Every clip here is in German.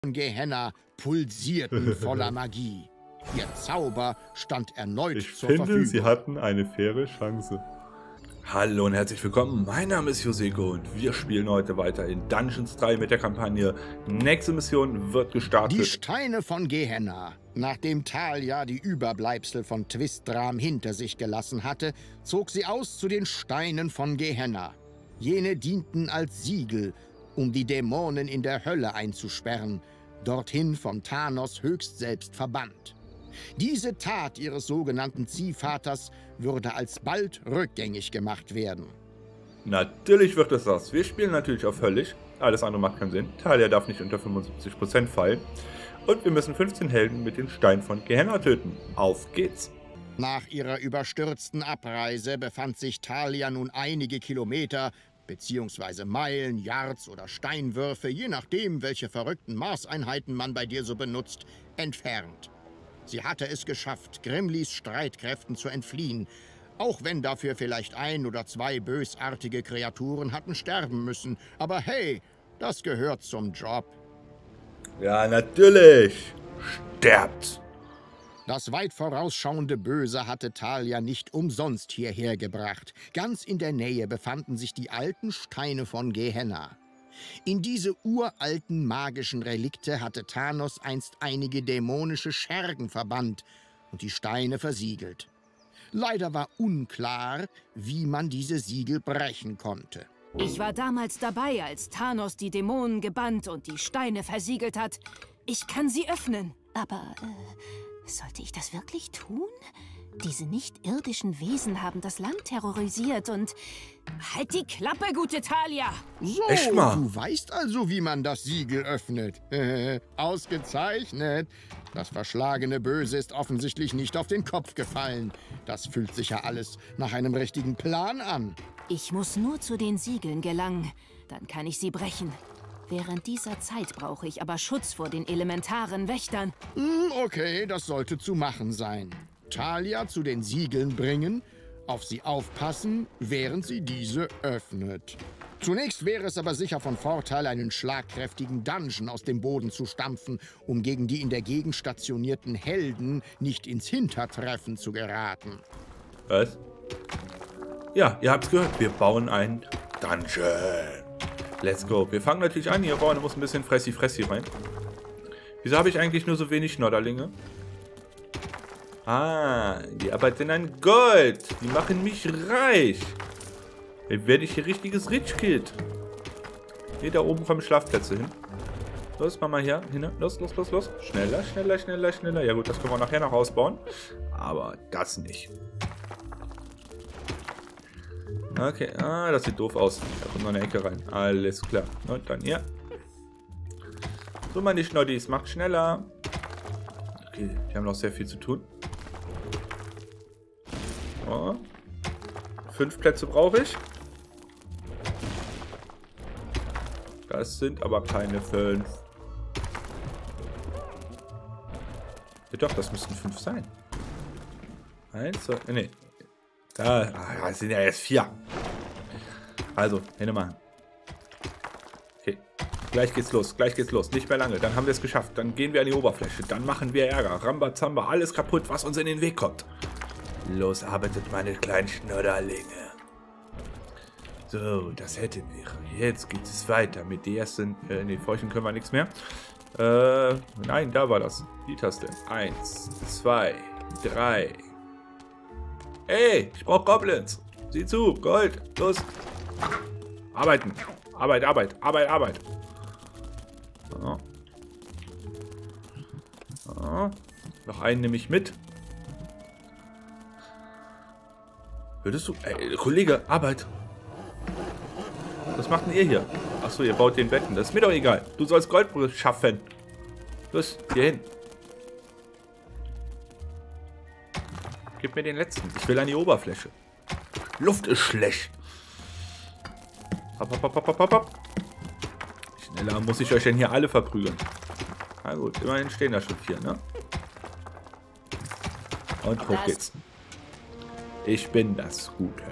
Gehenna pulsierten voller Magie. Ihr Zauber stand erneut zur Verfügung. Ich finde, sie hatten eine faire Chance. Hallo und herzlich willkommen, mein Name ist Joseko und wir spielen heute weiter in Dungeons 3 mit der Kampagne. Nächste Mission wird gestartet. Die Steine von Gehenna. Nachdem Thalia die Überbleibsel von Twistram hinter sich gelassen hatte, zog sie aus zu den Steinen von Gehenna. Jene dienten als Siegel, um die Dämonen in der Hölle einzusperren, dorthin von Thanos höchst selbst verbannt. Diese Tat ihres sogenannten Ziehvaters würde alsbald rückgängig gemacht werden. Natürlich wird es das. Wir spielen natürlich auf höllisch. Alles andere macht keinen Sinn. Thalia darf nicht unter 75% fallen. Und wir müssen 15 Helden mit den Steinen von Gehenna töten. Auf geht's! Nach ihrer überstürzten Abreise befand sich Thalia nun einige Kilometer beziehungsweise Meilen, Yards oder Steinwürfe, je nachdem, welche verrückten Maßeinheiten man bei dir so benutzt, entfernt. Sie hatte es geschafft, Grimlis Streitkräften zu entfliehen, auch wenn dafür vielleicht 1 oder 2 bösartige Kreaturen hatten sterben müssen. Aber hey, das gehört zum Job. Ja, natürlich! Sterbt! Das weit vorausschauende Böse hatte Thalia nicht umsonst hierher gebracht. Ganz in der Nähe befanden sich die alten Steine von Gehenna. In diese uralten magischen Relikte hatte Thanos einst einige dämonische Schergen verbannt und die Steine versiegelt. Leider war unklar, wie man diese Siegel brechen konnte. Ich war damals dabei, als Thanos die Dämonen gebannt und die Steine versiegelt hat. Ich kann sie öffnen. Aber, sollte ich das wirklich tun? Diese nicht-irdischen Wesen haben das Land terrorisiert und... Halt die Klappe, gute Thalia! So, echt mal? Du weißt also, wie man das Siegel öffnet. Ausgezeichnet. Das verschlagene Böse ist offensichtlich nicht auf den Kopf gefallen. Das fühlt sich ja alles nach einem richtigen Plan an. Ich muss nur zu den Siegeln gelangen. Dann kann ich sie brechen. Während dieser Zeit brauche ich aber Schutz vor den elementaren Wächtern. Okay, das sollte zu machen sein. Thalia zu den Siegeln bringen, auf sie aufpassen, während sie diese öffnet. Zunächst wäre es aber sicher von Vorteil, einen schlagkräftigen Dungeon aus dem Boden zu stampfen, um gegen die in der Gegend stationierten Helden nicht ins Hintertreffen zu geraten. Was? Ja, ihr habt's gehört. Wir bauen ein Dungeon. Let's go. Wir fangen natürlich an. Hier vorne muss ein bisschen Fressi rein. Wieso habe ich eigentlich nur so wenig Schnodderlinge? Ah, die arbeiten an Gold. Die machen mich reich. Dann werde ich hier richtiges Rich Kid. Hier, da oben kommen Schlafplätze hin. Los, Mama, hier. Hin. Los. Schneller. Ja gut, das können wir nachher noch ausbauen. Aber das nicht. Okay, das sieht doof aus. Da kommt noch eine Ecke rein. Alles klar. Und dann hier. So, meine Schnoddis, macht schneller. Okay, die haben noch sehr viel zu tun. Oh. 5 Plätze brauche ich. Das sind aber keine 5. Ja doch, das müssten 5 sein. 1, 2, nee. Das sind ja jetzt 4. Also, Hände machen. Okay. Gleich geht's los. Nicht mehr lange. Dann haben wir es geschafft. Dann gehen wir an die Oberfläche. Dann machen wir Ärger. Rambazamba. Alles kaputt, was uns in den Weg kommt. Los, arbeitet meine kleinen Schnodderlinge. So, das hätten wir. Jetzt geht es weiter mit der ersten... ne, Feuchen können wir nichts mehr. Nein, da war das. Die Taste. 1, 2, 3... Ey, ich brauche Goblins. Sieh zu, Gold. Los. Arbeiten. Arbeit. So. So. Noch einen nehme ich mit. Würdest du... Ey, Kollege, Arbeit. Was macht denn ihr hier? Achso, ihr baut den Betten. Das ist mir doch egal. Du sollst Gold schaffen. Los, hier hin. Gib mir den letzten. Ich will an die Oberfläche. Luft ist schlecht. Hopp. Schneller muss ich euch denn hier alle verprügeln. Na gut, immerhin stehen da schon 4, ne? Und hoch geht's. Ich bin das Gute.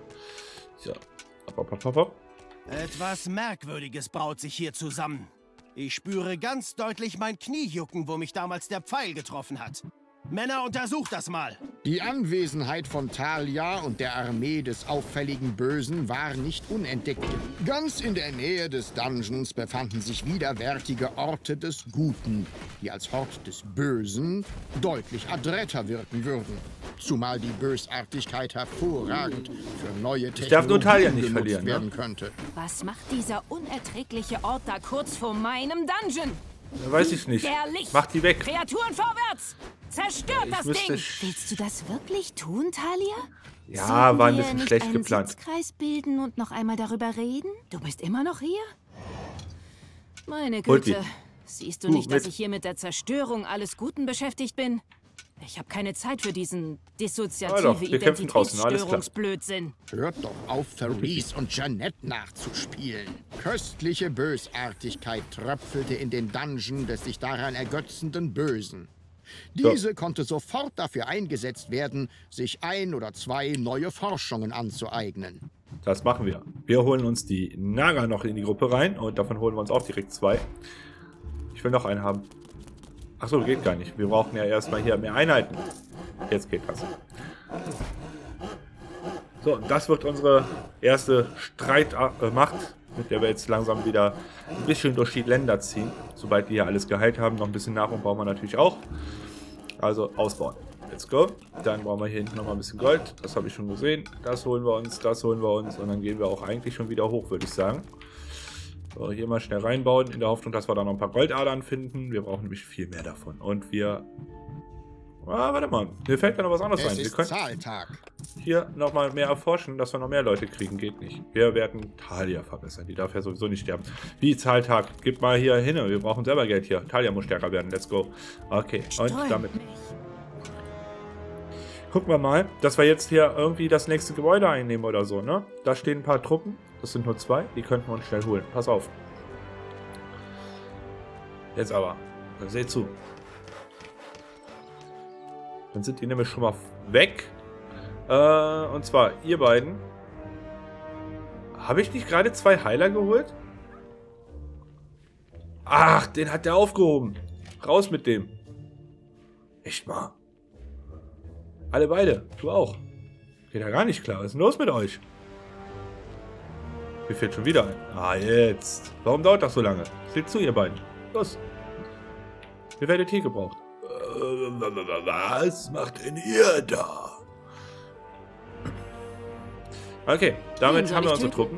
So. Hopp. Etwas Merkwürdiges braut sich hier zusammen. Ich spüre ganz deutlich mein Knie jucken, wo mich damals der Pfeil getroffen hat. Männer, untersucht das mal. Die Anwesenheit von Thalia und der Armee des auffälligen Bösen war nicht unentdeckt. Ganz in der Nähe des Dungeons befanden sich widerwärtige Orte des Guten, die als Hort des Bösen deutlich adretter wirken würden. Zumal die Bösartigkeit hervorragend für neue darf nur Thalia Technologien nicht genutzt verlieren, werden könnte. Was macht dieser unerträgliche Ort da kurz vor meinem Dungeon? Weiß ich nicht. Widerlich! Mach die weg. Kreaturen vorwärts! Zerstört das müsste Ding! Willst du das wirklich tun, Thalia? Ja, Sollten war ein wir bisschen nicht schlecht einen geplant. Sitzkreis bilden und noch einmal darüber reden? Du bist immer noch hier? Meine Holt Güte. die. Siehst du nicht, dass mit. ich hier mit der Zerstörung alles Guten beschäftigt bin? Ich habe keine Zeit für diesen dissoziative doch, wir kämpfen draußen, alles klar. Identitätsstörungsblödsinn. Hört doch auf, Therese und Jeanette nachzuspielen. Köstliche Bösartigkeit tröpfelte in den Dungeon des sich daran ergötzenden Bösen. Diese konnte sofort dafür eingesetzt werden, sich 1 oder 2 neue Forschungen anzueignen. Das machen wir. Wir holen uns die Naga noch in die Gruppe rein und davon holen wir uns auch direkt 2. Ich will noch einen haben. Achso, geht gar nicht. Wir brauchen ja erstmal hier mehr Einheiten. Jetzt geht das. So, das wird unsere erste Streitmacht, mit der wir jetzt langsam wieder ein bisschen durch die Länder ziehen. Sobald wir hier alles geheilt haben, noch ein bisschen Nahrung brauchen wir natürlich auch. Also ausbauen. Let's go. Dann brauchen wir hier hinten nochmal ein bisschen Gold. Das habe ich schon gesehen. Das holen wir uns, das holen wir uns. Und dann gehen wir auch eigentlich schon wieder hoch, würde ich sagen. So, hier mal schnell reinbauen, in der Hoffnung, dass wir da noch ein paar Goldadern finden. Wir brauchen nämlich viel mehr davon. Und wir... Ah, warte mal. Mir fällt da noch was anderes ein. Wir können Zahltag. hier nochmal mehr erforschen, dass wir noch mehr Leute kriegen. Geht nicht. Wir werden Thalia verbessern. Die darf ja sowieso nicht sterben. Wie Zahltag? Gib mal hier hin. Wir brauchen selber Geld hier. Thalia muss stärker werden. Let's go. Okay, und damit... Gucken wir mal, dass wir jetzt hier irgendwie das nächste Gebäude einnehmen oder so, ne? Da stehen ein paar Truppen. Das sind nur 2. Die könnten wir uns schnell holen. Pass auf. Jetzt aber. Seht zu. Dann sind die nämlich schon mal weg. Und zwar, ihr beiden. Habe ich nicht gerade 2 Heiler geholt? Ach, den hat der aufgehoben. Raus mit dem. Echt mal. Alle beide. Du auch. Geht ja gar nicht klar. Was ist denn los mit euch? Mir fällt schon wieder ein. Ah, jetzt. Warum dauert das so lange? Seht zu, ihr beiden. Los. Ihr werdet hier gebraucht. Was macht denn ihr da? Okay, damit haben wir unsere Truppen.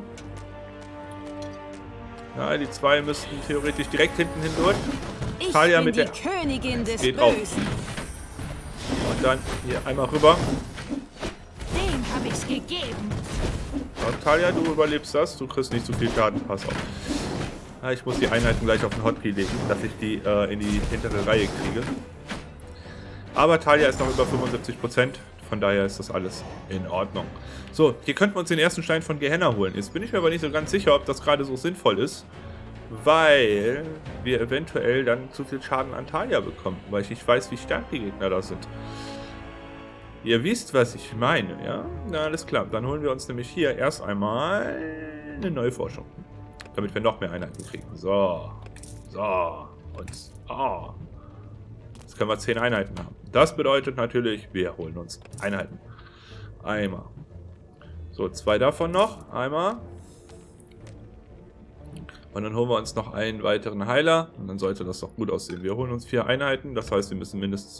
Ja, die 2 müssten theoretisch direkt hinten hindurch. Ich Thalia bin mit die der... Königin des Geht auf. Bösen. Und dann hier einmal rüber. Dem habe ich's gegeben. Und Thalia, du überlebst das. Du kriegst nicht so viel Schaden. Pass auf. Ja, ich muss die Einheiten gleich auf den Hotkey legen, dass ich die in die hintere Reihe kriege. Aber Thalia ist noch über 75%. Von daher ist das alles in Ordnung. So, hier könnten wir uns den ersten Stein von Gehenna holen. Jetzt bin ich mir aber nicht so ganz sicher, ob das gerade so sinnvoll ist. Weil wir eventuell dann zu viel Schaden an Thalia bekommen. Weil ich nicht weiß, wie stark die Gegner da sind. Ihr wisst, was ich meine, ja? Na, alles klar. Dann holen wir uns nämlich hier erst einmal eine neue Forschung. Damit wir noch mehr Einheiten kriegen. So. So. Und so. Jetzt können wir 10 Einheiten haben. Das bedeutet natürlich, wir holen uns Einheiten. Einmal. So, 2 davon noch. Einmal. Und dann holen wir uns noch einen weiteren Heiler. Und dann sollte das doch gut aussehen. Wir holen uns 4 Einheiten. Das heißt, wir müssen mindestens...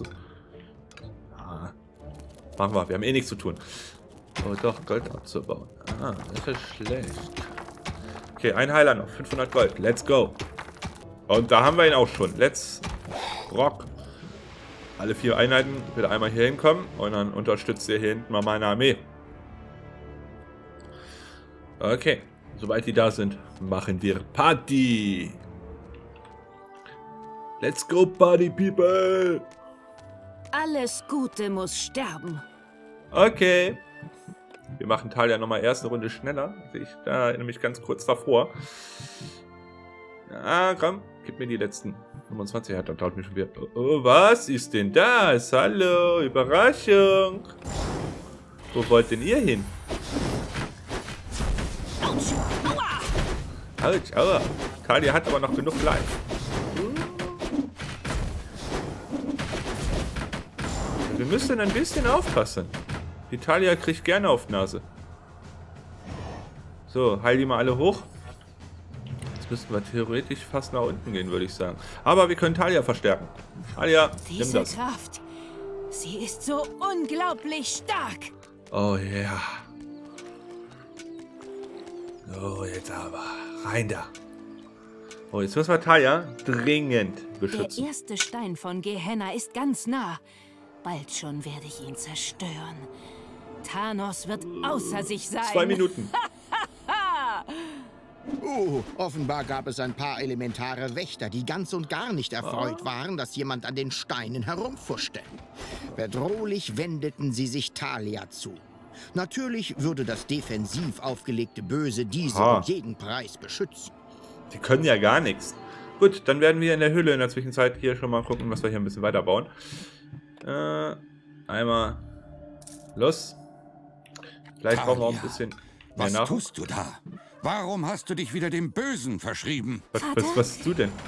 machen wir. Wir haben eh nichts zu tun. Oh doch, Gold abzubauen. Ah, das ist schlecht. Okay, ein Heiler noch. 500 Gold. Let's go. Und da haben wir ihn auch schon. Let's rock. Alle 4 Einheiten wieder einmal hier hinkommen. Und dann unterstützt ihr hier hinten mal meine Armee. Okay. Sobald die da sind, machen wir Party. Let's go, Party People. Alles Gute muss sterben. Okay. Wir machen Thalia nochmal erste Runde schneller. Sehe ich da nämlich ganz kurz davor. Ja, komm. Gib mir die letzten 25. Ja, das dauert mir schon wieder. Oh, was ist denn das? Hallo, Überraschung. Wo wollt denn ihr hin? Autsch, aua. Thalia hat aber noch genug Life. Wir müssen ein bisschen aufpassen. Die Thalia kriegt gerne auf die Nase. So, heil die mal alle hoch. Jetzt müssten wir theoretisch fast nach unten gehen, würde ich sagen. Aber wir können Thalia verstärken. Thalia, nimm Diese das. Kraft, sie ist so unglaublich stark. Oh ja. So, jetzt aber. Rein da. Oh, jetzt müssen wir Thalia dringend Der beschützen. erste Stein von Gehenna ist ganz nah. Bald schon werde ich ihn zerstören. Thanos wird außer sich sein. 2 Minuten. Offenbar gab es ein paar elementare Wächter, die ganz und gar nicht erfreut waren, dass jemand an den Steinen herumfuschte. Bedrohlich wendeten sie sich Thalia zu. Natürlich würde das defensiv aufgelegte Böse diese um jeden Preis beschützen. Die können ja gar nichts. Gut, dann werden wir in der Höhle in der Zwischenzeit hier schon mal gucken, was wir hier ein bisschen weiter bauen. Einmal los. Vielleicht brauchen wir auch ein bisschen mehr Was nach. tust du da? Warum hast du dich wieder dem Bösen verschrieben? Was bist du denn?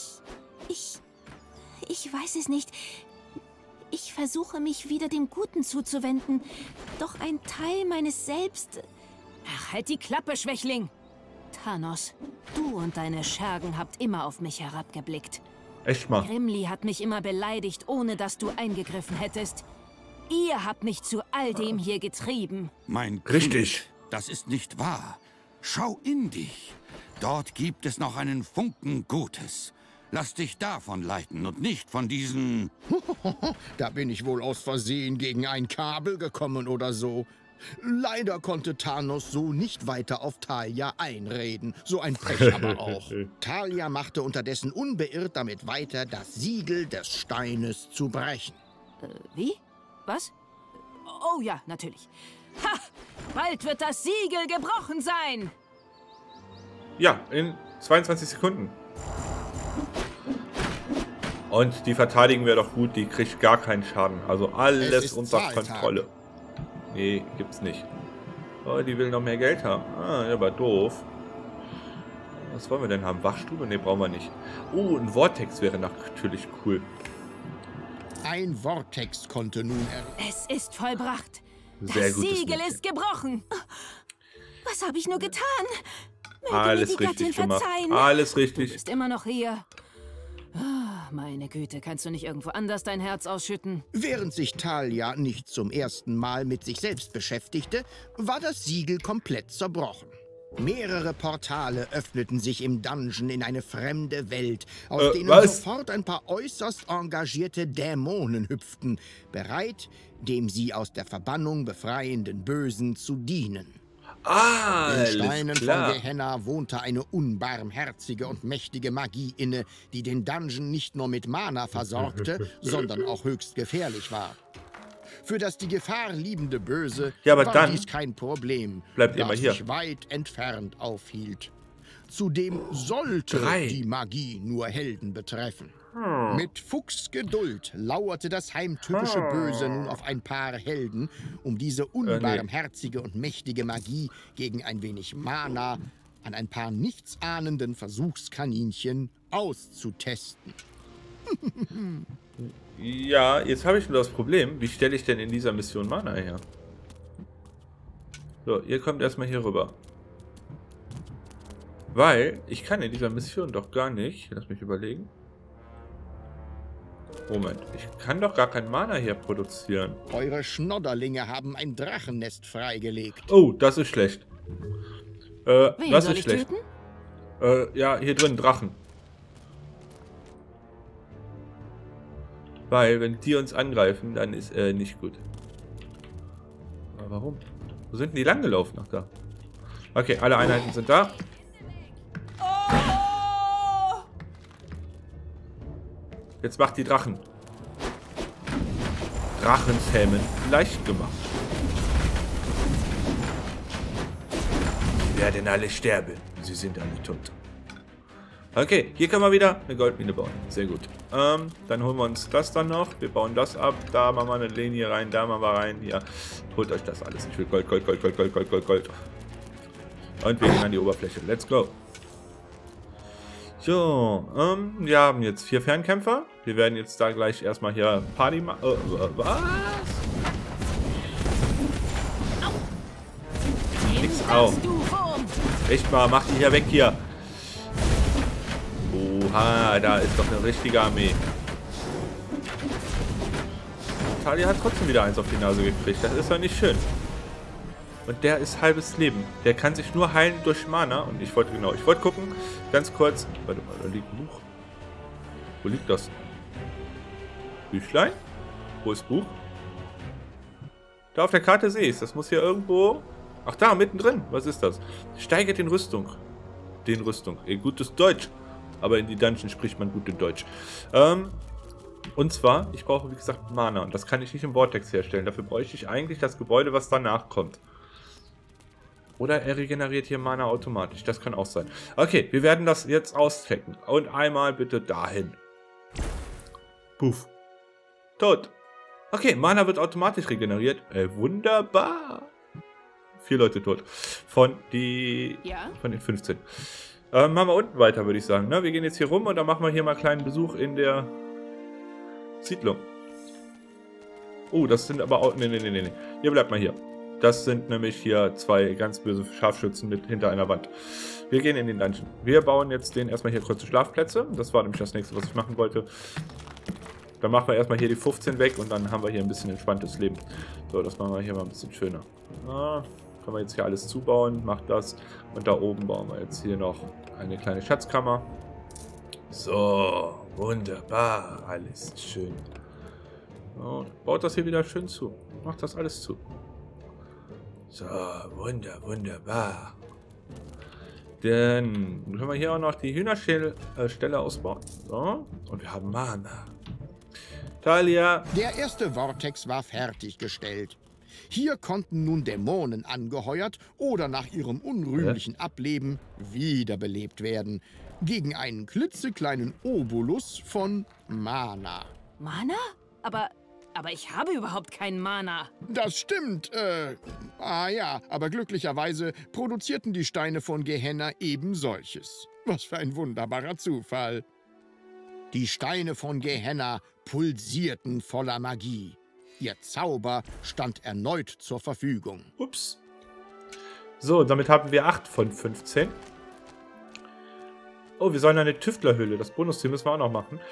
Ich weiß es nicht. Ich versuche mich wieder dem Guten zuzuwenden. Doch ein Teil meines Selbst... Ach, halt die Klappe, Schwächling. Thanos, du und deine Schergen habt immer auf mich herabgeblickt. Echt mal. Grimli hat mich immer beleidigt, ohne dass du eingegriffen hättest. Ihr habt mich zu all dem hier getrieben. Mein Richtig. Kind, das ist nicht wahr. Schau in dich. Dort gibt es noch einen Funken Gutes. Lass dich davon leiten und nicht von diesen... Da bin ich wohl aus Versehen gegen ein Kabel gekommen oder so. Leider konnte Thanos so nicht weiter auf Thalia einreden. So ein Pech aber auch. Thalia machte unterdessen unbeirrt damit weiter, das Siegel des Steines zu brechen. Wie? Was? Oh ja, natürlich. Ha! Bald wird das Siegel gebrochen sein. Ja, in 22 Sekunden. Und die verteidigen wir doch gut, die kriegt gar keinen Schaden. Also Es alles ist unter Zahltag. Kontrolle. Nee, gibt's nicht. Oh, die will noch mehr Geld haben. Ah, aber doof. Was wollen wir denn haben? Wachstube? Ne, brauchen wir nicht. Oh, ein Vortex wäre natürlich cool. Ein Vortex konnte nun Es ist vollbracht. Sehr Das gutes Siegel Mädchen. ist gebrochen. Was habe ich nur getan? Möge Alles mir die richtig Gattin gemacht. verzeihen. Alles Du richtig. bist immer noch hier. Ah, meine Güte, kannst du nicht irgendwo anders dein Herz ausschütten? Während sich Thalia nicht zum ersten Mal mit sich selbst beschäftigte, war das Siegel komplett zerbrochen. Mehrere Portale öffneten sich im Dungeon in eine fremde Welt, aus denen was? sofort ein paar äußerst engagierte Dämonen hüpften, bereit, dem sie aus der Verbannung befreienden Bösen zu dienen. Ah, Den Steinen alles von klar. Gehenna wohnte eine unbarmherzige und mächtige Magie inne, die den Dungeon nicht nur mit Mana versorgte, sondern auch höchst gefährlich war. Für das die Gefahr liebende Böse Ja, aber war dann dies kein Problem, bleibt ihr da mal es hier. sich weit entfernt aufhielt. Zudem sollte 3. die Magie nur Helden betreffen. Mit Fuchsgeduld lauerte das heimtückische Böse nun auf ein paar Helden, um diese unbarmherzige und mächtige Magie gegen ein wenig Mana an ein paar nichtsahnenden Versuchskaninchen auszutesten. Ja, jetzt habe ich nur das Problem. Wie stelle ich denn in dieser Mission Mana her? So, ihr kommt erstmal hier rüber. Weil, ich kann in dieser Mission doch gar nicht... Lass mich überlegen. Moment, ich kann doch gar kein Mana hier produzieren. Eure Schnodderlinge haben ein Drachennest freigelegt. Oh, das ist schlecht. Wen das soll ist ich schlecht. töten? Ja, hier drin Drachen. Weil, wenn die uns angreifen, dann ist nicht gut. Aber warum? Wo sind denn die lang gelaufen? Ach, da. Okay, alle Einheiten sind da. Jetzt macht die Drachen. Drachenzähmen leicht gemacht. Sie werden alle sterben. Sie sind alle tot. Okay, hier können wir wieder eine Goldmine bauen. Sehr gut. Dann holen wir uns das dann noch. Wir bauen das ab. Da machen wir eine Linie rein. Da machen wir rein. Hier. Holt euch das alles. Ich will Gold, Gold, Gold, Gold, Gold, Gold, Gold, Gold. Und wir gehen an die Oberfläche. Let's go. So, wir haben jetzt 4 Fernkämpfer. Wir werden jetzt da gleich erstmal hier Party machen. Was? Nix auf. Echt mal, mach die hier weg hier. Oha, da ist doch eine richtige Armee. Talia hat trotzdem wieder eins auf die Nase gekriegt. Das ist doch nicht schön. Und der ist halbes Leben. Der kann sich nur heilen durch Mana. Und ich wollte gucken, ganz kurz. Warte mal, da liegt ein Buch. Wo liegt das? Büchlein? Wo ist Buch? Da auf der Karte sehe ich es. Das muss hier irgendwo... Ach da, mittendrin. Was ist das? Steigert den Rüstung. Gutes Deutsch. Aber in die Dungeon spricht man gute Deutsch. Und zwar, ich brauche wie gesagt Mana. Und das kann ich nicht im Vortex herstellen. Dafür bräuchte ich eigentlich das Gebäude, was danach kommt. Oder er regeneriert hier Mana automatisch. Das kann auch sein. Okay, wir werden das jetzt auschecken. Und einmal bitte dahin. Puff. Tot. Okay, Mana wird automatisch regeneriert. Wunderbar. 4 Leute tot. Von den 15. Machen wir unten weiter, würde ich sagen. Ne? Wir gehen jetzt hier rum und dann machen wir hier mal einen kleinen Besuch in der Siedlung. Oh, das sind aber auch... Nee. Hier bleibt mal hier. Das sind nämlich hier 2 ganz böse Scharfschützen mit hinter einer Wand. Wir gehen in den Dungeon. Wir bauen jetzt den erstmal hier kurze Schlafplätze. Das war nämlich das nächste, was ich machen wollte. Dann machen wir erstmal hier die 15 weg und dann haben wir hier ein bisschen entspanntes Leben. So, das machen wir hier mal ein bisschen schöner. Können wir jetzt hier alles zubauen, macht das. Und da oben bauen wir jetzt hier noch eine kleine Schatzkammer. So, wunderbar, alles schön. So, baut das hier wieder schön zu. Macht das alles zu. So, wunderbar. Dann können wir hier auch noch die Hühnerstelle ausbauen. So, und wir haben Mana. Talia. Der erste Vortex war fertiggestellt. Hier konnten nun Dämonen angeheuert oder nach ihrem unrühmlichen Ableben wiederbelebt werden. Gegen einen klitzekleinen Obolus von Mana. Mana? Aber ich habe überhaupt keinen Mana. Das stimmt. Ja, aber glücklicherweise produzierten die Steine von Gehenna eben solches. Was für ein wunderbarer Zufall. Die Steine von Gehenna pulsierten voller Magie. Ihr Zauber stand erneut zur Verfügung. Ups. So, damit haben wir 8 von 15. Oh, wir sollen eine Tüftlerhöhle. Das Bonusziel müssen wir auch noch machen.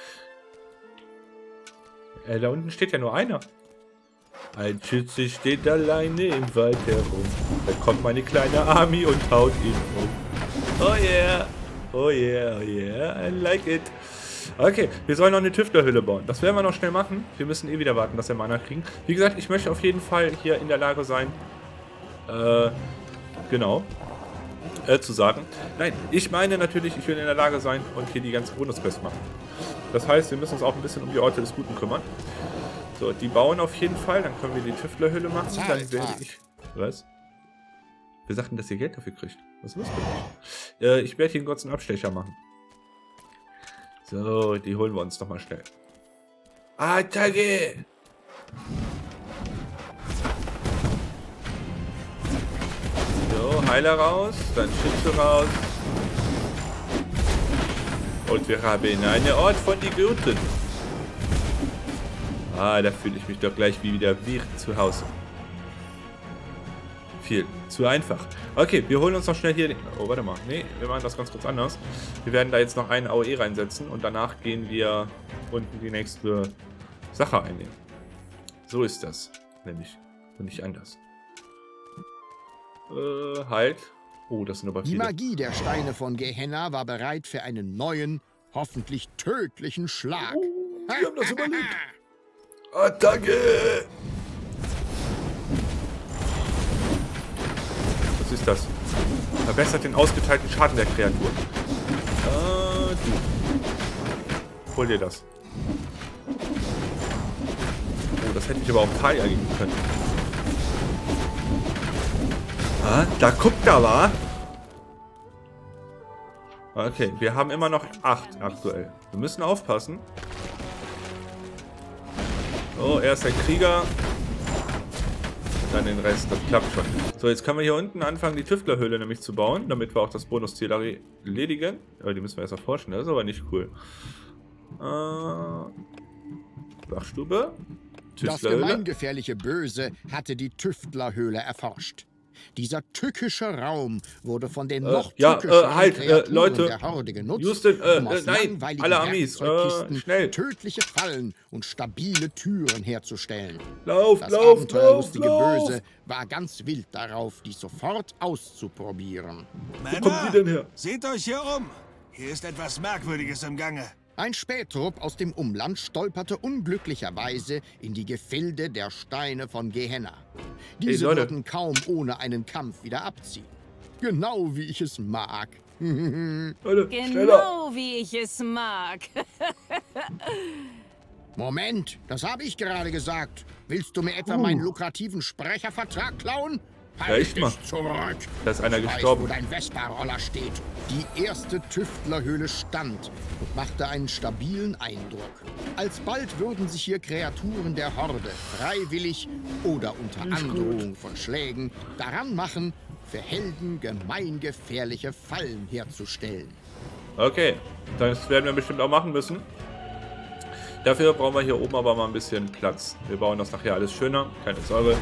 Da unten steht ja nur einer. Ein Schütze steht alleine im Wald herum. Da kommt meine kleine Army und haut ihn um. Oh yeah. Oh yeah, oh yeah. I like it. Okay, wir sollen noch eine Tüftlerhülle bauen. Das werden wir noch schnell machen. Wir müssen eh wieder warten, dass wir Mana kriegen. Wie gesagt, ich möchte auf jeden Fall hier in der Lage sein, zu sagen. Nein, ich meine natürlich, ich will in der Lage sein und hier die ganze Bonusquest machen. Das heißt, wir müssen uns auch ein bisschen um die Orte des Guten kümmern. So, die bauen auf jeden Fall. Dann können wir die Tüftlerhülle machen. Dann werde ich... Was? Wir sagten, dass ihr Geld dafür kriegt. Was ist los mit euch? Ich werde hier einen kurzen Abstecher machen. So, die holen wir uns doch mal schnell. Attacke! So, Heiler raus, dann Schütze raus. Und wir haben einen Ort von die Guten. Da fühle ich mich doch gleich wieder wie zu Hause. Viel zu einfach. Okay, wir holen uns noch schnell hier... Oh, warte mal. Nee, wir machen das ganz kurz anders. Wir werden da jetzt noch einen AOE reinsetzen und danach gehen wir unten die nächste Sache einnehmen. So ist das. Nämlich. Und nicht anders. Halt. Oh, das sind aber viele. Die Magie der Steine von Gehenna war bereit für einen neuen, hoffentlich tödlichen Schlag. Wir haben das überlebt. Attacke! Was ist das? Verbessert den ausgeteilten Schaden der Kreatur. Du. Hol dir das. Oh, das hätte ich aber auch Talia geben können. Da guckt er, wa? Okay, wir haben immer noch 8 aktuell. Wir müssen aufpassen. Oh, er ist ein Krieger. dann den Rest. Das klappt schon. So, jetzt können wir hier unten anfangen, die Tüftlerhöhle nämlich zu bauen, damit wir auch das Bonusziel erledigen. Aber die müssen wir erst erforschen, das ist aber nicht cool. Wachstube. Das gemeingefährliche Böse hatte die Tüftlerhöhle erforscht. Dieser tückische Raum wurde von den noch tückischeren Kreaturen Leute, der Horde genutzt, Justin, um aus nein, langweiligen alle Amis, Werkzeugkisten schnell. tödliche Fallen und stabile Türen herzustellen. Lauf, Das lauf, abenteuerlustige lauf. Böse war ganz wild darauf, dies sofort auszuprobieren. Wo kommt die denn her? Seht euch hier um. Hier ist etwas Merkwürdiges im Gange. Ein Spähtrupp aus dem Umland stolperte unglücklicherweise in die Gefilde der Steine von Gehenna. Diese Leute. würden kaum ohne einen Kampf wieder abziehen. Genau wie ich es mag. Leute, schneller. Genau wie ich es mag. Moment, das habe ich gerade gesagt. Willst du mir etwa meinen lukrativen Sprechervertrag klauen? Halt Echt mal. dich zurück. Da ist einer Ich gestorben. weiß, wo dein Vespa-Roller steht. Die erste Tüftlerhöhle stand und machte einen stabilen Eindruck. Alsbald würden sich hier Kreaturen der Horde freiwillig oder unter Androhung von Schlägen daran machen, für Helden gemeingefährliche Fallen herzustellen. Okay, das werden wir bestimmt auch machen müssen. Dafür brauchen wir hier oben aber mal ein bisschen Platz. Wir bauen das nachher alles schöner, keine Sorge.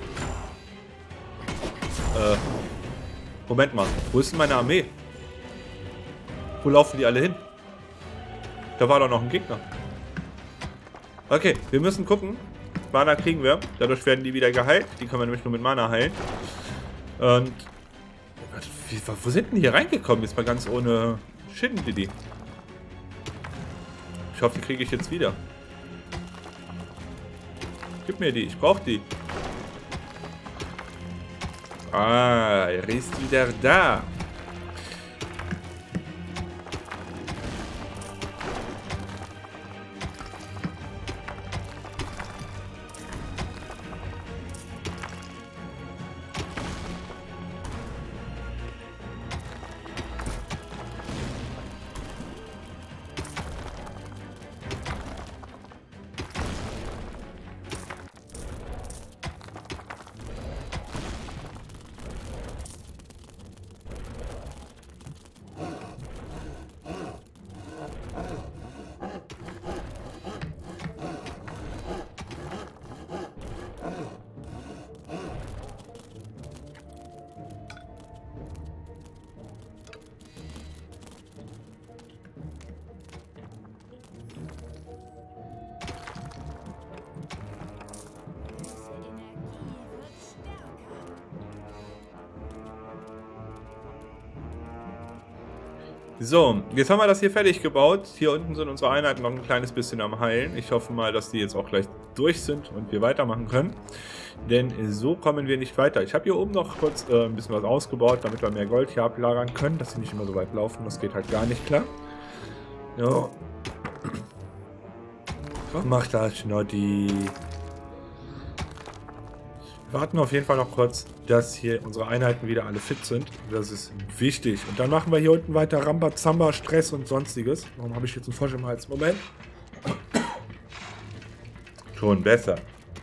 Moment mal, wo ist denn meine Armee? Wo laufen die alle hin? Da war doch noch ein Gegner. Okay, wir müssen gucken. Mana kriegen wir. Dadurch werden die wieder geheilt. Die können wir nämlich nur mit Mana heilen. Und... Wo sind denn hier reingekommen? Jetzt mal ganz ohne Schiddendiddy. Ich hoffe, die kriege ich jetzt wieder. Gib mir die, ich brauche die. Ah, er ist wieder da. So, jetzt haben wir das hier fertig gebaut. Hier unten sind unsere Einheiten noch ein kleines bisschen am Heilen. Ich hoffe mal, dass die jetzt auch gleich durch sind und wir weitermachen können. Denn so kommen wir nicht weiter. Ich habe hier oben noch kurz ein bisschen was ausgebaut, damit wir mehr Gold hier ablagern können, dass sie nicht immer so weit laufen. Das geht halt gar nicht klar. Ja. Mach das, Schnoddy. Wir warten auf jeden Fall noch kurz, dass hier unsere Einheiten wieder alle fit sind. Das ist wichtig. Und dann machen wir hier unten weiter Rambazamba, Stress und sonstiges. Warum habe ich jetzt einen Frosch im Hals? Moment. Schon besser.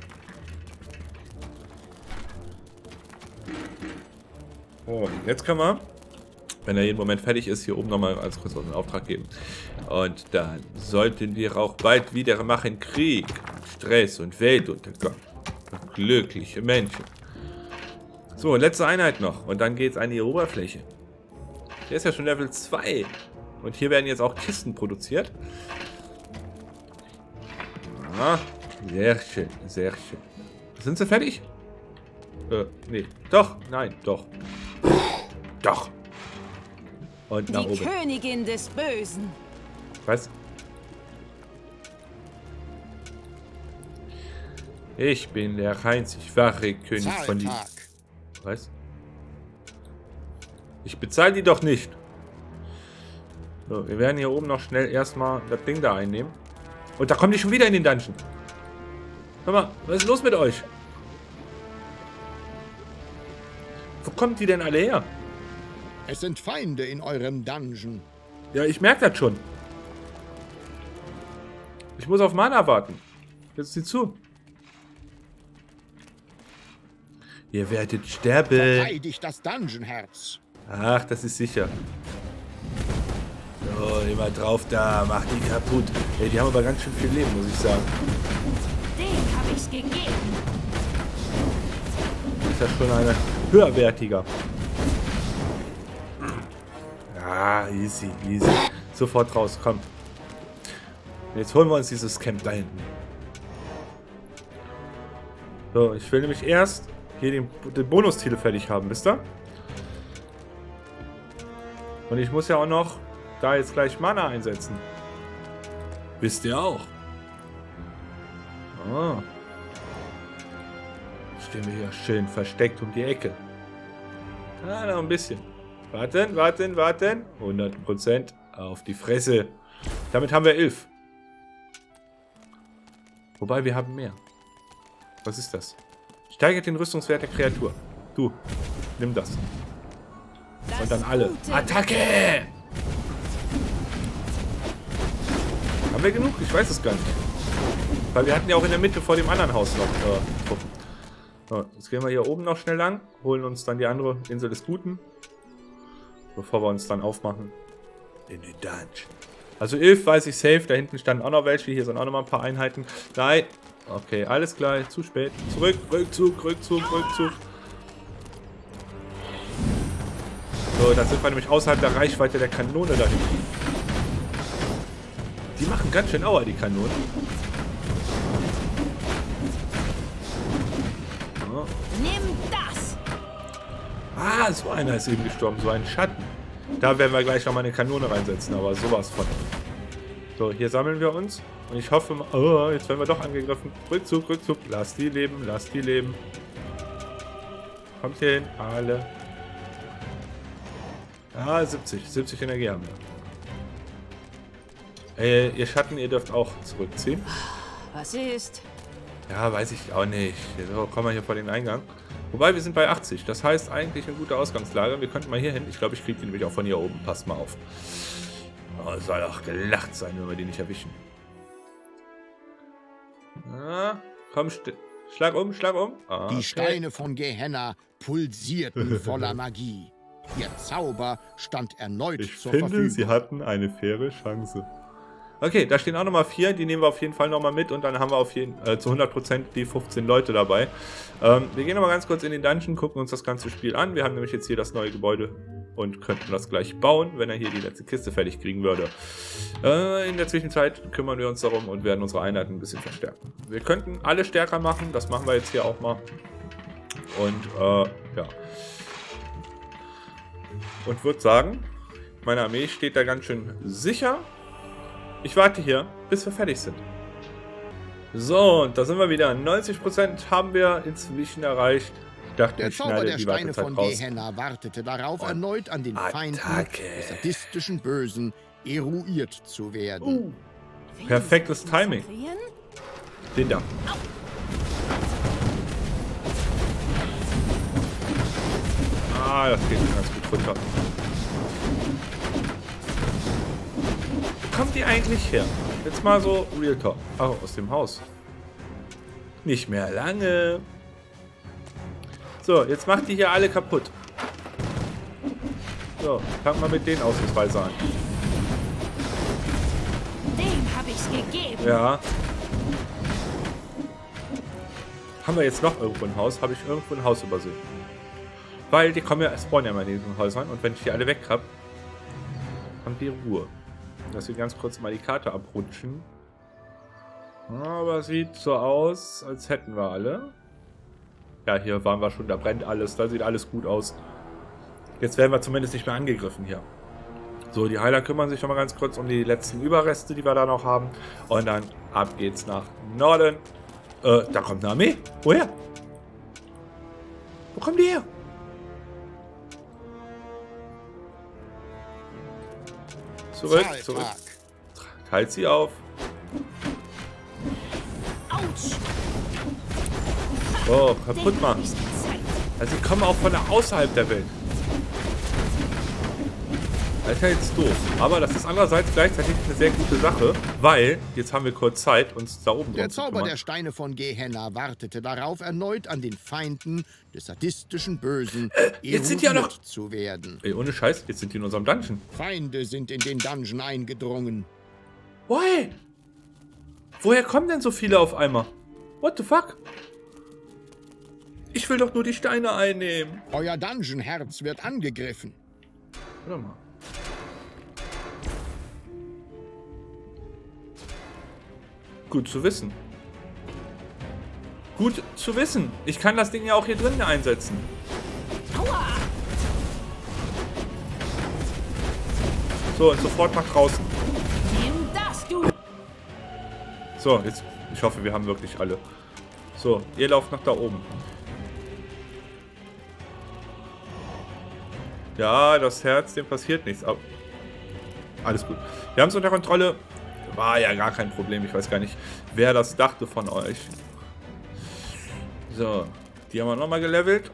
Oh, jetzt können wir, wenn er jeden Moment fertig ist, hier oben nochmal als kurz einen Auftrag geben. Und dann sollten wir auch bald wieder machen Krieg, Stress und Weltuntergang. Glückliche Menschen. So, letzte Einheit noch. Und dann geht es an die Oberfläche. Der ist ja schon Level 2. Und hier werden jetzt auch Kisten produziert. Ah, sehr schön, sehr schön. Sind sie fertig? Nee. Doch, nein, doch. Doch. Und nach Die oben. Königin des Bösen. Was? Ich bin der einzig wahre König von die... Zahltag. Was? Ich bezahle die doch nicht. So, wir werden hier oben noch schnell erstmal das Ding da einnehmen. Und da kommen die schon wieder in den Dungeon. Hör mal, was ist los mit euch? Wo kommen die denn alle her? Es sind Feinde in eurem Dungeon. Ja, ich merke das schon. Ich muss auf Mana warten. Jetzt sieh zu. Ihr werdet sterben. Verteidigt das Dungeon-Herz. Ach, das ist sicher. So, immer drauf da. Mach die kaputt. Ey, die haben aber ganz schön viel Leben, muss ich sagen. Dem habe ich's gegeben. Ist ja schon eine höherwertiger. Ja, easy, easy. Sofort raus, komm. Jetzt holen wir uns dieses Camp da hinten. So, ich will nämlich erst hier den Bonustitel fertig haben, wisst ihr? Und ich muss ja auch noch da jetzt gleich Mana einsetzen. Wisst ihr auch. Oh. Stehen wir hier schön versteckt um die Ecke. Ah, noch ein bisschen. Warten, warten, warten. 100% auf die Fresse. Damit haben wir 11. Wobei, wir haben mehr. Was ist das? Steigert den Rüstungswert der Kreatur. Du, nimm das. Und dann alle. Attacke! Haben wir genug? Ich weiß es gar nicht. Weil wir hatten ja auch in der Mitte vor dem anderen Haus noch Truppen. So, jetzt gehen wir hier oben noch schnell lang. Holen uns dann die andere Insel des Guten. Bevor wir uns dann aufmachen. In die Dungeon. Also 11 weiß ich safe. Da hinten standen auch noch welche. Hier sind auch noch mal ein paar Einheiten. Nein. Okay, alles klar. Zu spät. Zurück. Rückzug, Rückzug, Rückzug. So, da sind wir nämlich außerhalb der Reichweite der Kanone da hinten. Die machen ganz schön Aua, die Kanonen. So. Nimm das! Ah, so einer ist eben gestorben. So ein Schatten. Da werden wir gleich nochmal eine Kanone reinsetzen, aber sowas von. So, hier sammeln wir uns. Und ich hoffe, oh, jetzt werden wir doch angegriffen. Rückzug, Rückzug. Lass die leben, lass die leben. Kommt hier hin, alle. Ah, 70. 70 Energie haben wir. Ihr Schatten, ihr dürft auch zurückziehen. Was ist? Ja, weiß ich auch nicht. So, kommen wir hier vor den Eingang. Wobei, wir sind bei 80. Das heißt eigentlich eine gute Ausgangslage. Wir könnten mal hier hin. Ich glaube, ich kriege die nämlich auch von hier oben. Passt mal auf. Oh, es soll auch gelacht sein, wenn wir die nicht erwischen. Ah, komm, schlag um, schlag um. Ah, Die Steine von Gehenna pulsierten voller Magie. Ihr Zauber stand erneut zur Verfügung. Sie hatten eine faire Chance. Okay, da stehen auch nochmal 4. Die nehmen wir auf jeden Fall nochmal mit. Und dann haben wir auf jeden, zu 100% die 15 Leute dabei. Wir gehen nochmal ganz kurz in den Dungeon, gucken uns das ganze Spiel an. Wir haben nämlich jetzt hier das neue Gebäude und könnten das gleich bauen, wenn er hier die letzte Kiste fertig kriegen würde. In der Zwischenzeit kümmern wir uns darum und werden unsere Einheiten ein bisschen verstärken. Wir könnten alle stärker machen. Das machen wir jetzt hier auch mal. Und ja. Und würde sagen, meine Armee steht da ganz schön sicher. Ich warte hier, bis wir fertig sind. So, und da sind wir wieder. 90% haben wir inzwischen erreicht. Ich dachte, Der ich Zauber schneide der die Steine Wartezeit von raus. Gehenna wartete darauf, erneut an den Feinden Attacke. des sadistischen Bösen eruiert zu werden. Perfektes Timing. Den da. Ah, das geht ganz gut runter. Wo kommt die eigentlich her? Jetzt mal so Real Talk. Ach, aus dem Haus. Nicht mehr lange. So, jetzt macht die hier alle kaputt. So, fangen wir mit denen ausnahmsweise an. Dem habe ich's gegeben. Ja. Haben wir jetzt noch irgendwo ein Haus? Habe ich irgendwo ein Haus übersehen? Weil die kommen ja, spawnen ja mal in diesen Häusern und wenn ich die alle weg habe, haben die Ruhe. Dass wir ganz kurz mal die Karte abrutschen. Aber es sieht so aus, als hätten wir alle. Ja, hier waren wir schon, da brennt alles, da sieht alles gut aus. Jetzt werden wir zumindest nicht mehr angegriffen hier. So, die Heiler kümmern sich schon mal ganz kurz um die letzten Überreste, die wir da noch haben. Und dann ab geht's nach Norden. Da kommt eine Armee. Woher? Wo kommen die her? Zurück, zurück. Teilt sie auf. Autsch. Oh, kaputt machen. Also sie kommen auch von außerhalb der Welt. Das ist ja jetzt doof. Aber das ist andererseits gleichzeitig eine sehr gute Sache, weil jetzt haben wir kurz Zeit, uns da oben Der drum zu Zauber kümmern. der Steine von Gehenna wartete darauf, erneut an den Feinden des sadistischen Bösen jetzt sind die ja noch- zu werden. Ey, ohne Scheiß, jetzt sind die in unserem Dungeon. Feinde sind in den Dungeon eingedrungen. Why? Woher kommen denn so viele auf einmal? What the fuck? Ich will doch nur die Steine einnehmen. Euer Dungeon-Herz wird angegriffen. Warte mal. Gut zu wissen. Gut zu wissen. Ich kann das Ding ja auch hier drinnen einsetzen. So, und sofort nach draußen. Nimm das, du! So, jetzt. Ich hoffe, wir haben wirklich alle. So, ihr lauft nach da oben. Ja, das Herz, dem passiert nichts. Aber alles gut. Wir haben es unter Kontrolle. War ja gar kein Problem. Ich weiß gar nicht, wer das dachte von euch. So, die haben wir nochmal gelevelt.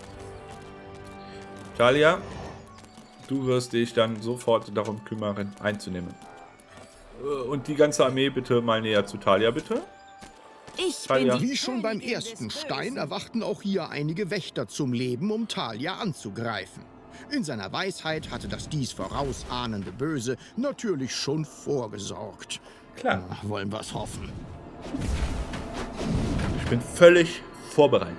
Talia, du wirst dich dann sofort darum kümmern, einzunehmen. Und die ganze Armee bitte mal näher zu Talia, bitte. Ich Talia. bin die Wie schon beim Königin ersten des Stein Bösen. erwachten auch hier einige Wächter zum Leben, um Talia anzugreifen. In seiner Weisheit hatte das dies vorausahnende Böse natürlich schon vorgesorgt. Klar. Na, wollen wir es hoffen. Ich bin völlig vorbereitet.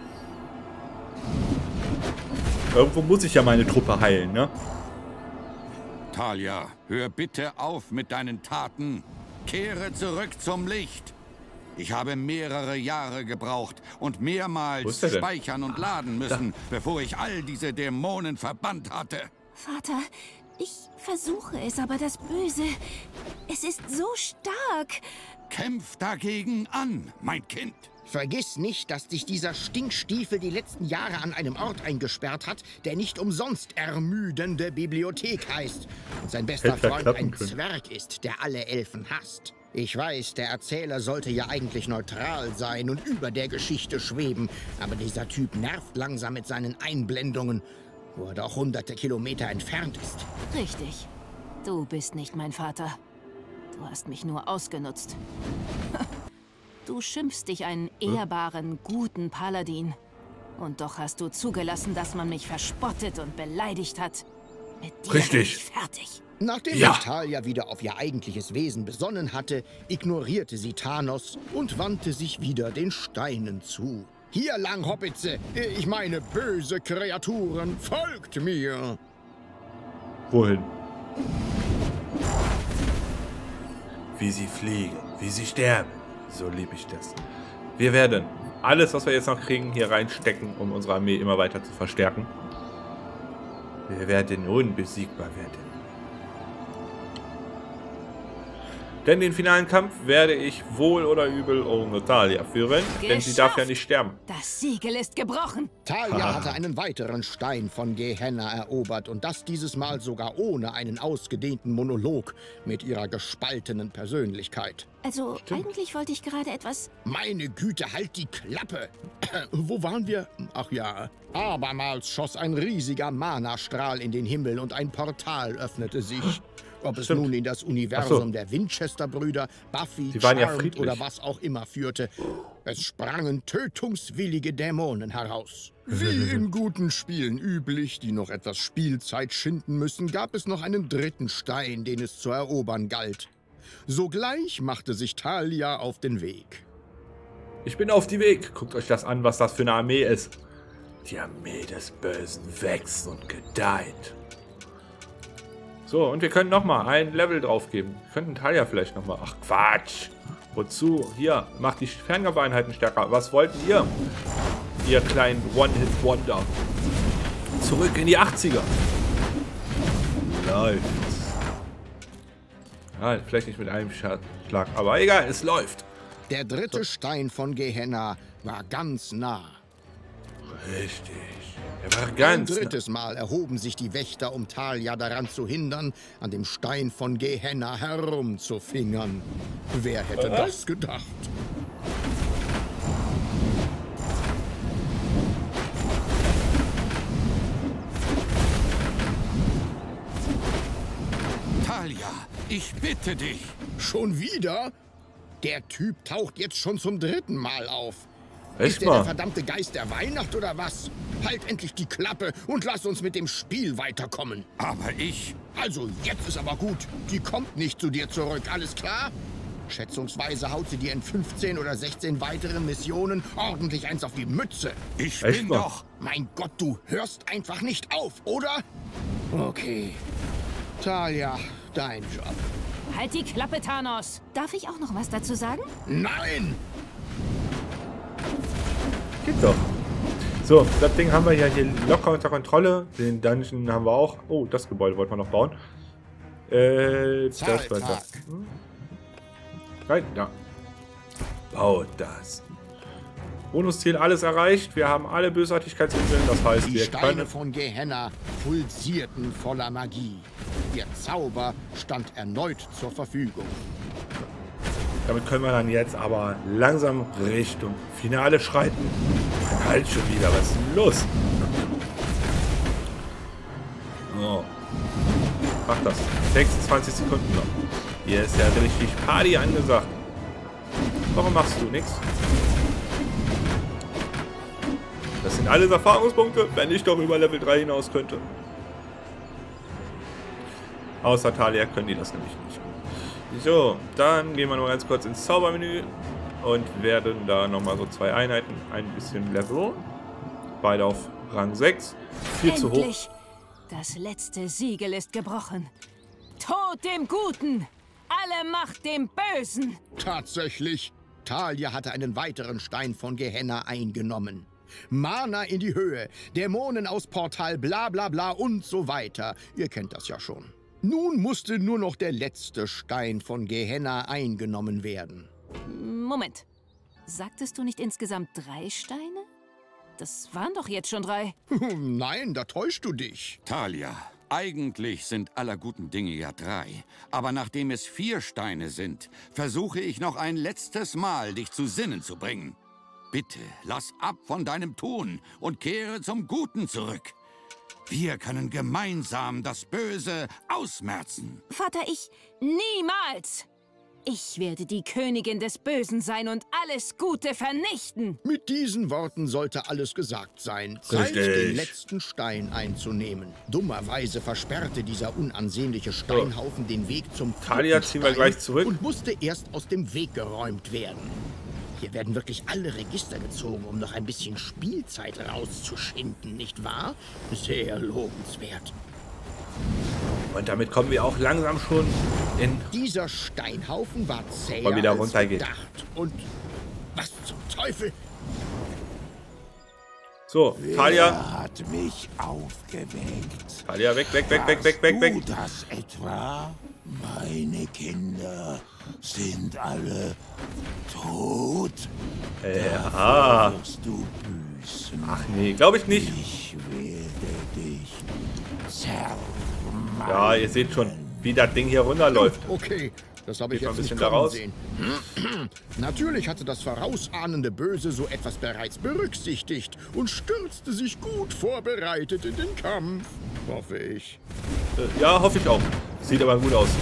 Irgendwo muss ich ja meine Truppe heilen, ne? Talia, hör bitte auf mit deinen Taten. Kehre zurück zum Licht. Ich habe mehrere Jahre gebraucht und Wo mehrmals ist er denn? speichern und laden müssen, bevor ich all diese Dämonen verbannt hatte. Vater, ich versuche es, aber das Böse, es ist so stark. Kämpf dagegen an, mein Kind. Vergiss nicht, dass dich dieser Stinkstiefel die letzten Jahre an einem Ort eingesperrt hat, der nicht umsonst ermüdende Bibliothek heißt. Und sein bester Hätte ja Freund klappen ein können. Zwerg ist, der alle Elfen hasst. Ich weiß, der Erzähler sollte ja eigentlich neutral sein und über der Geschichte schweben, aber dieser Typ nervt langsam mit seinen Einblendungen, wo er doch hunderte Kilometer entfernt ist. Richtig. Du bist nicht mein Vater. Du hast mich nur ausgenutzt. Du schimpfst dich einen ehrbaren, guten Paladin. Und doch hast du zugelassen, dass man mich verspottet und beleidigt hat. Mit dir Richtig. bin ich fertig. Nachdem Ja. sich Talia wieder auf ihr eigentliches Wesen besonnen hatte, ignorierte sie Thanos und wandte sich wieder den Steinen zu. Hier lang, Hobbitze! Ich meine, böse Kreaturen, folgt mir! Wohin? Wie sie fliegen, wie sie sterben. So liebe ich das. Wir werden alles, was wir jetzt noch kriegen, hier reinstecken, um unsere Armee immer weiter zu verstärken. Wir werden unbesiegbar werden. Denn den finalen Kampf werde ich wohl oder übel ohne Talia führen, denn sie darf ja nicht sterben. Das Siegel ist gebrochen. Talia hatte einen weiteren Stein von Gehenna erobert und das dieses Mal sogar ohne einen ausgedehnten Monolog mit ihrer gespaltenen Persönlichkeit. Also, eigentlich wollte ich gerade etwas... Meine Güte, halt die Klappe! Wo waren wir? Ach ja. Abermals schoss ein riesiger Mana-Strahl in den Himmel und ein Portal öffnete sich. Ob es Stimmt. nun in das Universum Ach so. der Winchester-Brüder, Buffy, Die waren ja Charmed friedlich. oder was auch immer führte. Es sprangen tötungswillige Dämonen heraus. Wie in guten Spielen üblich, die noch etwas Spielzeit schinden müssen, gab es noch einen dritten Stein, den es zu erobern galt. Sogleich machte sich Talia auf den Weg. Ich bin auf die Weg. Guckt euch das an, was das für eine Armee ist. Die Armee des Bösen wächst und gedeiht. So, und wir können nochmal ein Level draufgeben. Wir könnten Talia vielleicht nochmal... Ach, Quatsch. Wozu? Hier, macht die Ferngabeeinheiten stärker. Was wollten ihr? Ihr kleinen One-Hit-Wonder. Zurück in die 80er. Läuft. Ja, vielleicht nicht mit einem Schlag, aber egal, es läuft. Der dritte Stein von Gehenna war ganz nah. Richtig. Er war Ein ganz... drittes Mal erhoben sich die Wächter, um Talia daran zu hindern, an dem Stein von Gehenna herumzufingern. Wer hätte das gedacht? Talia, ich bitte dich. Schon wieder? Der Typ taucht jetzt schon zum 3. Mal auf. Echt Ist der mal? verdammte Geist der Weihnacht oder was? Halt endlich die Klappe und lass uns mit dem Spiel weiterkommen. Aber ich... Also, jetzt ist aber gut. Die kommt nicht zu dir zurück, alles klar? Schätzungsweise haut sie dir in 15 oder 16 weiteren Missionen ordentlich eins auf die Mütze. Ich Echt bin mal? doch... Mein Gott, du hörst einfach nicht auf, oder? Okay. Talia, dein Job. Halt die Klappe, Thanos! Darf ich auch noch was dazu sagen? Nein! Geht doch. So, das Ding haben wir ja hier locker unter Kontrolle. Den Dungeon haben wir auch. Oh, das Gebäude wollten wir noch bauen. Das war Zahltag. das. Nein, ja. Baut das. Bonusziel alles erreicht. Wir haben alle Bösartigkeitsinseln. Das heißt, Die wir Steine können... von Gehenna pulsierten voller Magie. Ihr Zauber stand erneut zur Verfügung. Damit können wir dann jetzt aber langsam Richtung Finale schreiten. Halt schon wieder, was ist denn los? Oh. Mach das. 26 Sekunden noch. Hier ist ja richtig Party angesagt. Warum machst du nichts? Das sind alles Erfahrungspunkte, wenn ich doch über Level 3 hinaus könnte. Außer Talia können die das nämlich nicht. So, dann gehen wir noch ganz kurz ins Zaubermenü und werden da nochmal so 2 Einheiten ein bisschen leveln. Beide auf Rang 6. Viel zu hoch. Endlich! Das letzte Siegel ist gebrochen. Tod dem Guten! Alle Macht dem Bösen! Tatsächlich, Talia hatte einen weiteren Stein von Gehenna eingenommen. Mana in die Höhe, Dämonen aus Portal, bla bla bla und so weiter. Ihr kennt das ja schon. Nun musste nur noch der letzte Stein von Gehenna eingenommen werden. Moment. Sagtest du nicht insgesamt 3 Steine? Das waren doch jetzt schon 3. Nein, da täuschst du dich. Talia, eigentlich sind aller guten Dinge ja 3. Aber nachdem es 4 Steine sind, versuche ich noch ein letztes Mal, dich zu Sinnen zu bringen. Bitte, lass ab von deinem Tun und kehre zum Guten zurück. Wir können gemeinsam das Böse ausmerzen. Vater, Niemals! Ich werde die Königin des Bösen sein und alles Gute vernichten. Mit diesen Worten sollte alles gesagt sein. Zeit, Richtig. den letzten Stein einzunehmen. Dummerweise versperrte dieser unansehnliche Steinhaufen den Weg zum Talia, vierten ziehen wir Stein gleich zurück. und musste erst aus dem Weg geräumt werden. Hier werden wirklich alle Register gezogen, um noch ein bisschen Spielzeit rauszuschinden, nicht wahr? Sehr lobenswert. Und damit kommen wir auch langsam schon in... Dieser Steinhaufen war zäher Mal wieder als runtergeht. gedacht. Und was zum Teufel? So, Talia. Hat mich aufgeweckt. Talia, weg, weg, weg, weg, weg, weg, weg. Du das etwa? Meine Kinder sind alle tot. Ja. Wirst du büßen. Ach nee, glaube ich nicht. Ich werde dich zermalmen. Ja, ihr seht schon, wie das Ding hier runterläuft. Okay, das habe ich Geht mal jetzt ein nicht bisschen da kommen raus. sehen. Natürlich hatte das vorausahnende Böse so etwas bereits berücksichtigt und stürzte sich gut vorbereitet in den Kampf. Hoffe ich. Ja, hoffe ich auch. Sieht aber gut aus.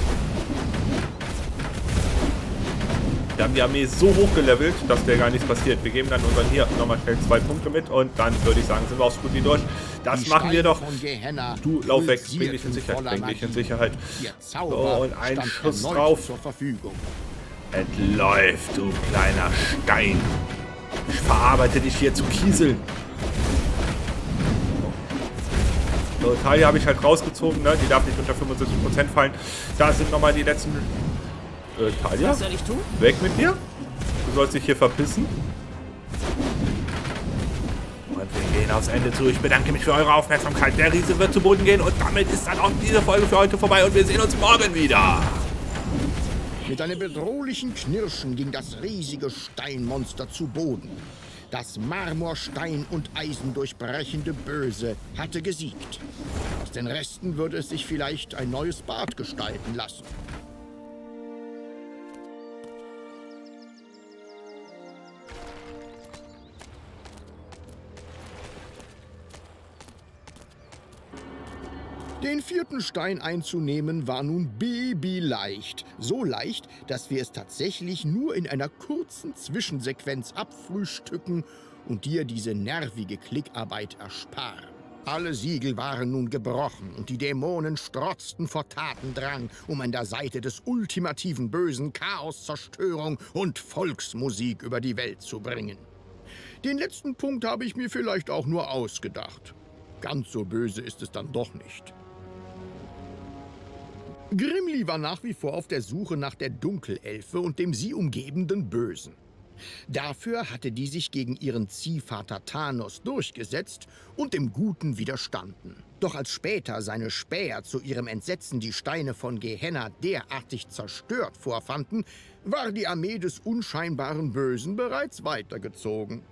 Wir haben die Armee so hochgelevelt, dass der gar nichts passiert. Wir geben dann unseren hier nochmal schnell 2 Punkte mit und dann würde ich sagen, sind wir auch so gut wie durch. Das Die machen wir Steine doch. von Gehenna Du, lauf weg, bring dich in pulsierten Sicherheit, voller bring dich in Magie. Sicherheit. Ihr Zauber So, und ein stand Schuss erneut drauf. zur Verfügung. Es läuft, du kleiner Stein. Ich verarbeite dich hier zu Kieseln. So, Talia habe ich halt rausgezogen, ne? Die darf nicht unter 75% fallen. Da sind nochmal die letzten... Talia? Was soll ich tun? Weg mit dir. Du sollst dich hier verpissen. Und wir gehen aufs Ende zu. Ich bedanke mich für eure Aufmerksamkeit. Der Riese wird zu Boden gehen und damit ist dann auch diese Folge für heute vorbei und wir sehen uns morgen wieder. Mit einem bedrohlichen Knirschen ging das riesige Steinmonster zu Boden. Das Marmor, Stein und Eisen durchbrechende Böse hatte gesiegt. Aus den Resten würde es sich vielleicht ein neues Bad gestalten lassen. Den 4. Stein einzunehmen war nun babyleicht. So leicht, dass wir es tatsächlich nur in einer kurzen Zwischensequenz abfrühstücken und dir diese nervige Klickarbeit ersparen. Alle Siegel waren nun gebrochen und die Dämonen strotzten vor Tatendrang, um an der Seite des ultimativen Bösen Chaos, Zerstörung und Volksmusik über die Welt zu bringen. Den letzten Punkt habe ich mir vielleicht auch nur ausgedacht. Ganz so böse ist es dann doch nicht. Grimli war nach wie vor auf der Suche nach der Dunkelelfe und dem sie umgebenden Bösen. Dafür hatte die sich gegen ihren Ziehvater Thanos durchgesetzt und dem Guten widerstanden. Doch als später seine Späher zu ihrem Entsetzen die Steine von Gehenna derartig zerstört vorfanden, war die Armee des unscheinbaren Bösen bereits weitergezogen.